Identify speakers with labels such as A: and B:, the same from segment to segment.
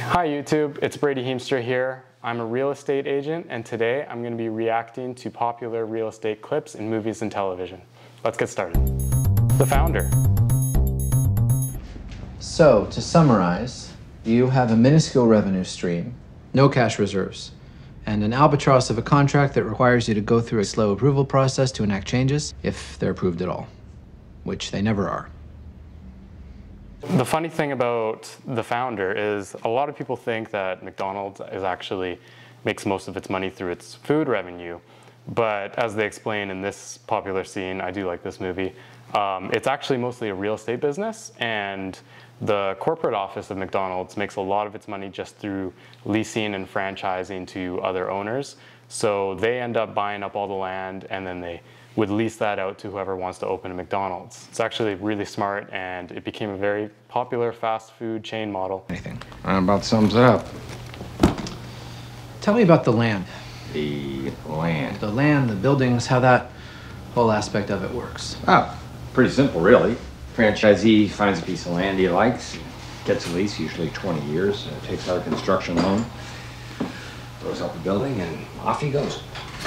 A: Hi YouTube, it's Brady Hiemstra here. I'm a real estate agent, and today I'm going to be reacting to popular real estate clips in movies and television. Let's get started. The Founder.
B: So, to summarize, you have a minuscule revenue stream, no cash reserves, and an albatross of a contract that requires you to go through a slow approval process to enact changes, if they're approved at all, which they never are.
A: The funny thing about The Founder is a lot of people think that McDonald's makes most of its money through its food revenue. But as they explain in this popular scene, I do like this movie, it's actually mostly a real estate business, and the corporate office of McDonald's makes a lot of its money just through leasing and franchising to other owners. So they end up buying up all the land, and then they would lease that out to whoever wants to open a McDonald's. It's actually really smart, and it became a very popular fast food chain model.
B: Anything.
C: That about sums it up.
B: Tell me about the land.
C: The land.
B: The land, the buildings, how that whole aspect of it works.
C: Oh, pretty simple, really. Franchisee finds a piece of land he likes, gets a lease, usually 20 years, takes out a construction loan, throws up a building, and off he goes.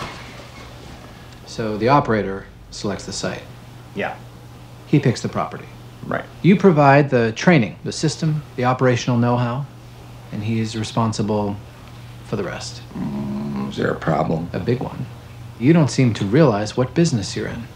B: So the operator selects the site.
C: Yeah.
B: He picks the property.
C: Right.
B: You provide the training, the system, the operational know-how, and he's responsible for the rest.
C: Is there a problem?
B: A big one. You don't seem to realize what business you're in.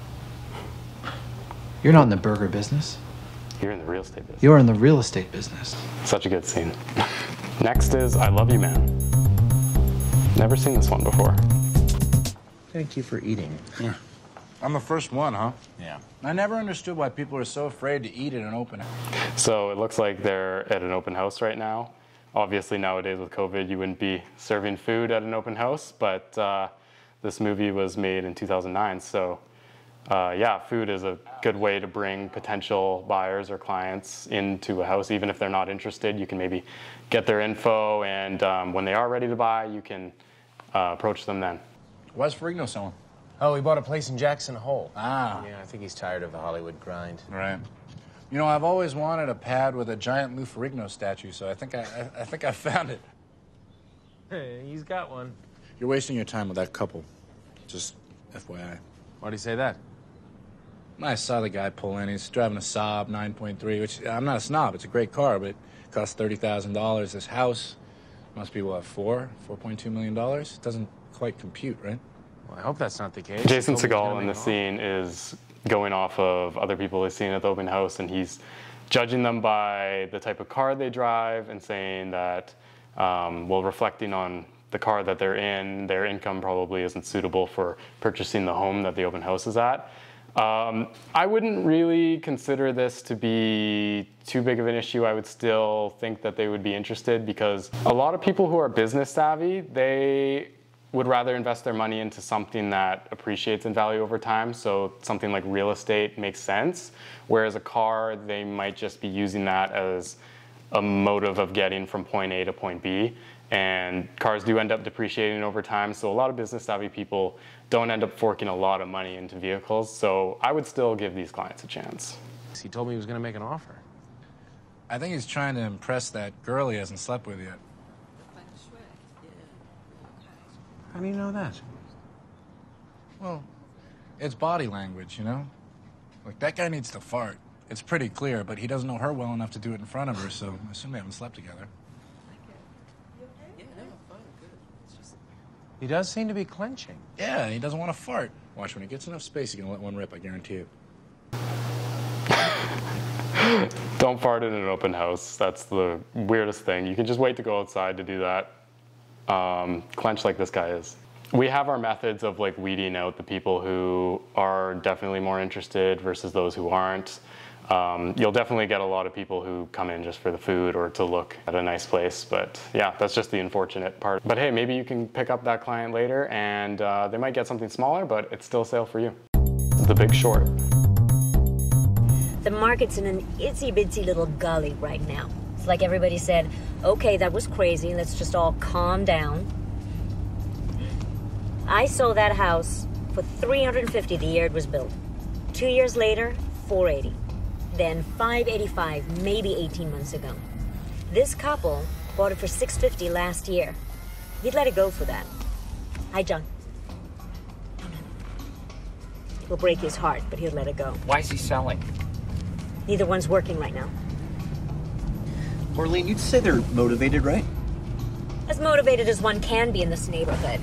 B: You're not in the burger business.
A: You're in the real estate business.
B: You're in the real estate business.
A: Such a good scene. Next is I Love You Man. Never seen this one before.
D: Thank you for eating.
E: Yeah. I'm the first one, huh?
D: Yeah. I never understood why people are so afraid to eat at an open house.
A: So it looks like they're at an open house right now. Obviously nowadays with COVID, you wouldn't be serving food at an open house, but this movie was made in 2009. So yeah, food is a good way to bring potential buyers or clients into a house. Even if they're not interested, you can maybe get their info, and when they are ready to buy, you can approach them then.
D: Why's Ferrigno selling?
F: Oh, he bought a place in Jackson Hole.
D: Ah.
F: Yeah, I think he's tired of the Hollywood grind.
D: Right. You know, I've always wanted a pad with a giant Lou Ferrigno statue, so I think I found it.
F: Hey, he's got one.
D: You're wasting your time with that couple. Just FYI.
F: Why'd he say that?
D: I saw the guy pull in. He's driving a Saab 9.3, which I'm not a snob. It's a great car, but it costs $30,000. This house must be, what, $4.2 million? It doesn't quite compute, right?
F: Well, I hope that's not the case.
A: Jason Segel in the scene is going off of other people he's seen at the open house, and he's judging them by the type of car they drive and saying that, well, reflecting on the car that they're in, their income probably isn't suitable for purchasing the home that the open house is at. I wouldn't really consider this to be too big of an issue. I would still think that they would be interested, because a lot of people who are business savvy, they would rather invest their money into something that appreciates in value over time. So something like real estate makes sense, whereas a car, they might just be using that as a motive of getting from point A to point B. And cars do end up depreciating over time, so a lot of business savvy people don't end up forking a lot of money into vehicles. So I would still give these clients a chance.
F: He told me he was going to make an offer.
D: I think he's trying to impress that girl he hasn't slept with yet.
F: How do you know that?
D: Well, it's body language, you know? Like, that guy needs to fart. It's pretty clear, but he doesn't know her well enough to do it in front of her, so I assume they haven't slept together.
F: He does seem to be clenching.
D: Yeah, he doesn't want to fart. Watch, when he gets enough space, he can let one rip, I guarantee you.
A: Don't fart in an open house. That's the weirdest thing. You can just wait to go outside to do that. Clench like this guy is. We have our methods of like weeding out the people who are definitely more interested versus those who aren't. You'll definitely get a lot of people who come in just for the food or to look at a nice place, but yeah, that's just the unfortunate part. But hey, maybe you can pick up that client later, and they might get something smaller, but it's still a sale for you. The Big Short.
G: The market's in an itsy-bitsy little gully right now. It's like everybody said, okay, that was crazy, let's just all calm down. I sold that house for $350 the year it was built. 2 years later, $480. Then $585, maybe 18 months ago. This couple Bought it for $650 last year. He'd let it go for that. Hi, John. No. It will break his heart, but he'll let it go.
H: Why is he selling?
G: Neither one's working right now.
I: Orlean, you'd say they're motivated, right?
G: As motivated as one can be in this neighborhood.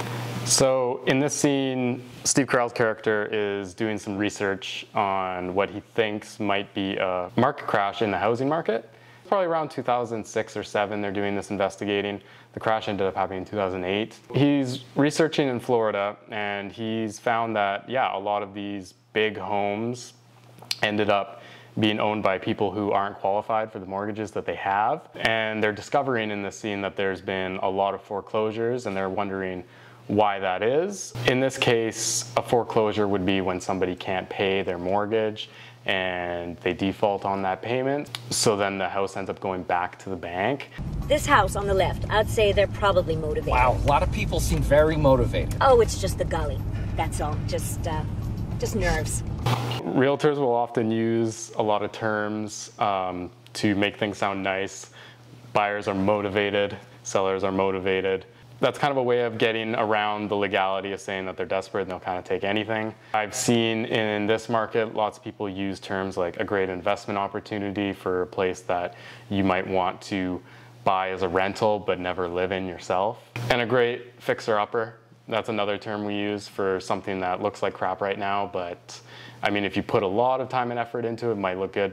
A: So in this scene, Steve Carell's character is doing some research on what he thinks might be a market crash in the housing market. Probably around 2006 or 7, they're doing this investigating. The crash ended up happening in 2008. He's researching in Florida, and he's found that, yeah, a lot of these big homes ended up being owned by people who aren't qualified for the mortgages that they have. And they're discovering in this scene that there's been a lot of foreclosures, and they're wondering why that is. In this case, a foreclosure would be when somebody can't pay their mortgage and they default on that payment. So then the house ends up going back to the bank.
G: This house on the left, I'd say they're probably motivated.
H: Wow, a lot of people seem very motivated.
G: Oh, it's just the gully. That's all. Just nerves.
A: Realtors will often use a lot of terms to make things sound nice. Buyers are motivated, sellers are motivated. That's kind of a way of getting around the legality of saying that they're desperate and they'll kind of take anything. I've seen in this market lots of people use terms like a great investment opportunity for a place that you might want to buy as a rental but never live in yourself. And a great fixer-upper. That's another term we use for something that looks like crap right now, but I mean, if you put a lot of time and effort into it, it might look good.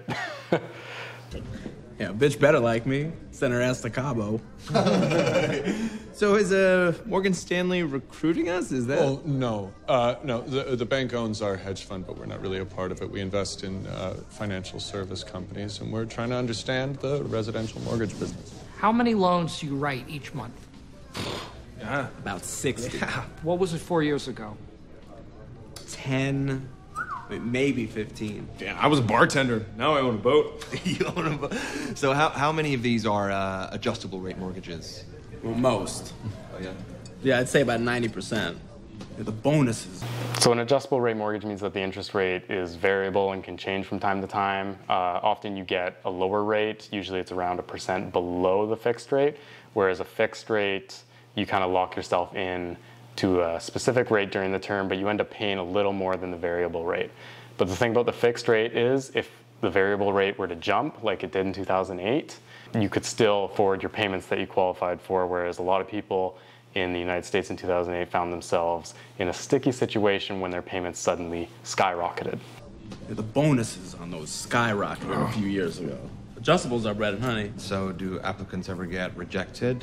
J: Yeah, bitch better like me. Send her ass to Cabo. So is Morgan Stanley recruiting us? Is that?
K: Oh, no. No, the bank owns our hedge fund, but we're not really a part of it. We invest in financial service companies, and we're trying to understand the residential mortgage business.
L: How many loans do you write each month?
J: About 60.
L: Yeah. What was it 4 years ago?
J: 10, maybe 15.
M: Yeah, I was a bartender. Now I own a boat.
I: You own a boat. So how many of these are adjustable rate mortgages?
J: Well, most.
I: Oh, yeah?
J: Yeah, I'd say about 90%. The bonuses.
A: So an adjustable rate mortgage means that the interest rate is variable and can change from time to time. Often you get a lower rate. Usually it's around 1% below the fixed rate, whereas a fixed rate, you kind of lock yourself in to a specific rate during the term, but you end up paying a little more than the variable rate. But the thing about the fixed rate is if the variable rate were to jump like it did in 2008, you could still afford your payments that you qualified for, whereas a lot of people in the United States in 2008 found themselves in a sticky situation when their payments suddenly skyrocketed.
J: Yeah, the bonuses on those skyrocketed a few years ago. Adjustables are bread and honey.
I: So do applicants ever get rejected?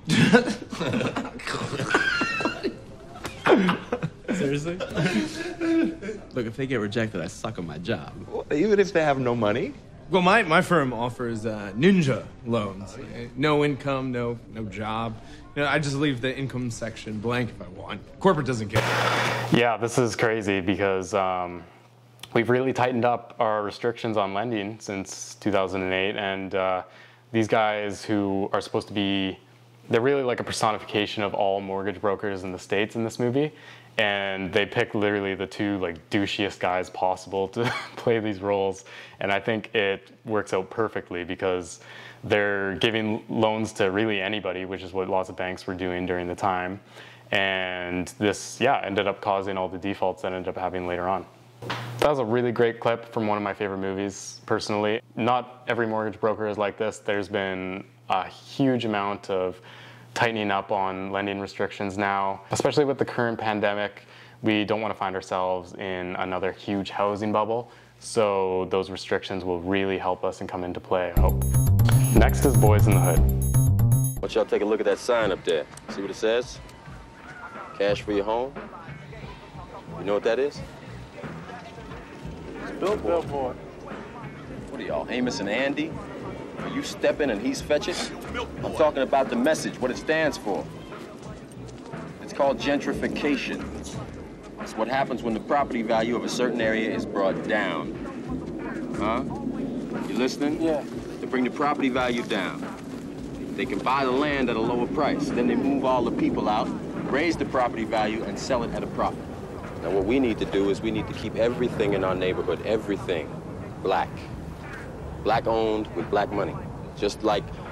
J: Seriously? Look, if they get rejected, I suck at my job.
I: Well, even if they have no money?
J: Well, my firm offers ninja loans. No income, no job. You know, I just leave the income section blank if I want. Corporate doesn't care.
A: Yeah, this is crazy because we've really tightened up our restrictions on lending since 2008, and these guys who are supposed to be, they're really like a personification of all mortgage brokers in the States in this movie. And they pick literally the two like douchiest guys possible to play these roles. And I think it works out perfectly because they're giving loans to really anybody, which is what lots of banks were doing during the time. And this, yeah, ended up causing all the defaults that ended up happening later on. That was a really great clip from one of my favorite movies, personally. Not every mortgage broker is like this. There's been a huge amount of tightening up on lending restrictions now, especially with the current pandemic. We don't want to find ourselves in another huge housing bubble, so those restrictions will really help us and come into play, I hope. Next is Boys in the Hood.
N: Why don't y'all take a look at that sign up there? See what it says? Cash for your home. You know what that is? It's a billboard. What are y'all, Amos and Andy? Are you stepping and he's fetching? I'm talking about the message, what it stands for. It's called gentrification. It's what happens when the property value of a certain area is brought down. Huh? You listening? Yeah. To bring the property value down. They can buy the land at a lower price. Then they move all the people out, raise the property value, and sell it at a profit. Now what we need to do is we need to keep everything in our neighborhood, everything, black. Black owned with black money. Just like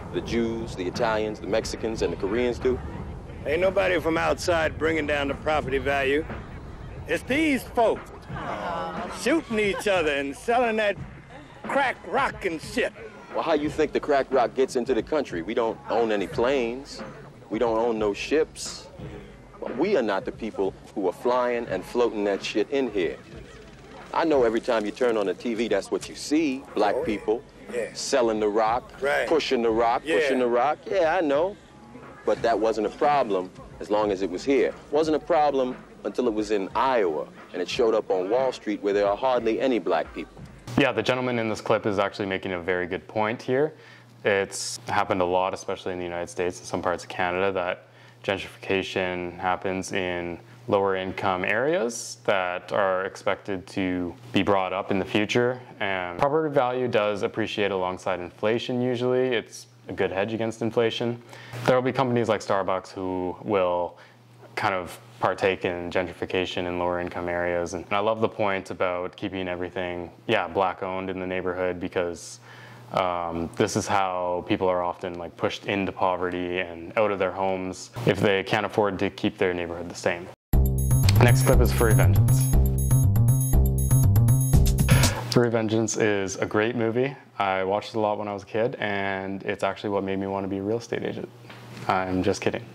N: the Jews, the Italians, the Mexicans, and the Koreans do?
O: Ain't nobody from outside bringing down the property value. It's these folks shooting each other and selling that crack rock and shit.
N: Well, how you think the crack rock gets into the country? We don't own any planes. We don't own no ships. But we are not the people who are flying and floating that shit in here. I know every time you turn on the TV, that's what you see. Black people selling the rock, pushing the rock, pushing the rock. Yeah, I know. But that wasn't a problem as long as it was here. Wasn't a problem until it was in Iowa and it showed up on Wall Street where there are hardly any black people.
A: Yeah, the gentleman in this clip is actually making a very good point here. It's happened a lot, especially in the United States and some parts of Canada, that gentrification happens in lower income areas that are expected to be brought up in the future. And property value does appreciate alongside inflation usually. It's a good hedge against inflation. There will be companies like Starbucks who will kind of partake in gentrification in lower income areas. And I love the point about keeping everything, black owned in the neighborhood, because this is how people are often like pushed into poverty and out of their homes if they can't afford to keep their neighborhood the same. Next clip is Furry Vengeance. Furry Vengeance is a great movie. I watched it a lot when I was a kid, and it's actually what made me want to be a real estate agent. I'm just kidding.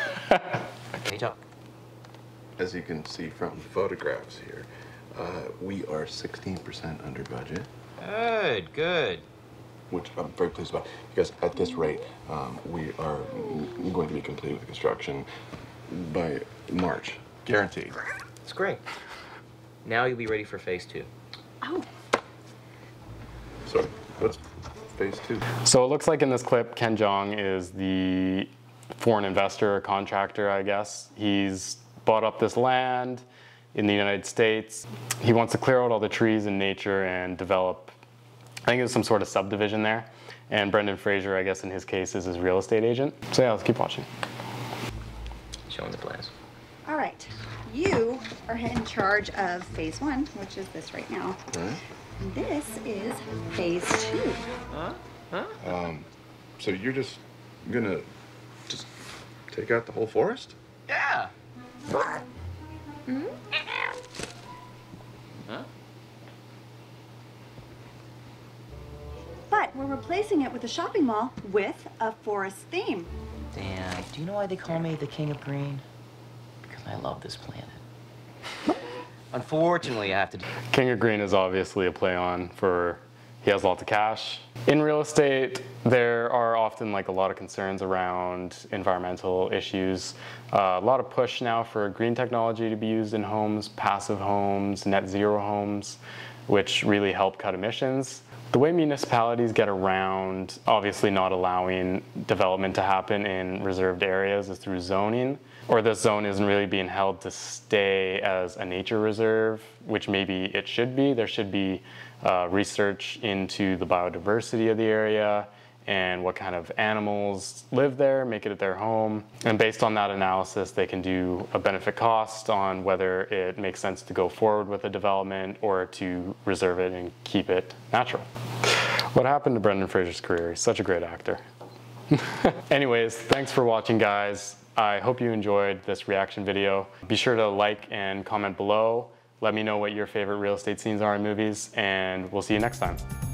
P: As you can see from the photographs here, we are 16% under budget.
Q: Good.
P: Which I'm very pleased about, because at this rate, we are going to be complete with construction by March. Guaranteed.
Q: It's great. Now you'll be ready for phase 2.
P: Oh. Sorry, what's phase 2?
A: So it looks like in this clip, Ken Jeong is the foreign investor or contractor, I guess. He's bought up this land in the United States. He wants to clear out all the trees in nature and develop, I think it was some sort of subdivision there. And Brendan Fraser, I guess in his case, is his real estate agent. So yeah, let's keep watching.
Q: Showing the plans.
R: All right, you are in charge of phase 1, which is this right now.
P: Right.
R: And this is phase 2.
P: So you're just gonna take out the whole forest?
Q: Yeah.
R: Mm-hmm.
Q: Huh?
R: But we're replacing it with a shopping mall with a forest theme.
Q: Dan, do you know why they call me the King of Green? Because I love this planet. Unfortunately, I have to do...
A: King of Green is obviously a play on for he has lots of cash. In real estate, there are often like a lot of concerns around environmental issues. A lot of push now for green technology to be used in homes, passive homes, net zero homes, which really help cut emissions. The way municipalities get around obviously not allowing development to happen in reserved areas is through zoning, or this zone isn't really being held to stay as a nature reserve, which maybe it should be. There should be research into the biodiversity of the area and what kind of animals live there, make it their home. And based on that analysis, they can do a benefit cost on whether it makes sense to go forward with a development or to reserve it and keep it natural. What happened to Brendan Fraser's career? He's such a great actor. Anyways, thanks for watching, guys. I hope you enjoyed this reaction video. Be sure to like and comment below. Let me know what your favorite real estate scenes are in movies, and we'll see you next time.